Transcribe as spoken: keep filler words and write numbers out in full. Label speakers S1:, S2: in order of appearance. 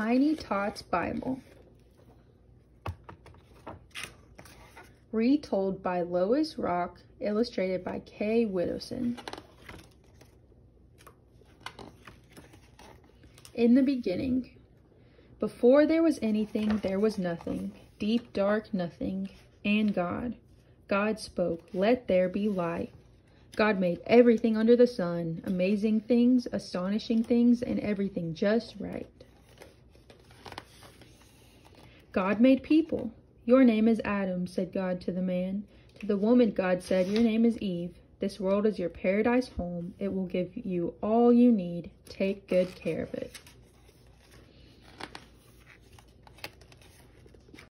S1: Tiny Tots Bible. Retold by Lois Rock, illustrated by Kay Widdowson. In the beginning, before there was anything, there was nothing, deep, dark nothing, and God. God spoke, "Let there be light." God made everything under the sun, amazing things, astonishing things, and everything just right. God made people. "Your name is Adam," said God to the man. To the woman, God said, "Your name is Eve. This world is your paradise home. It will give you all you need. Take good care of it."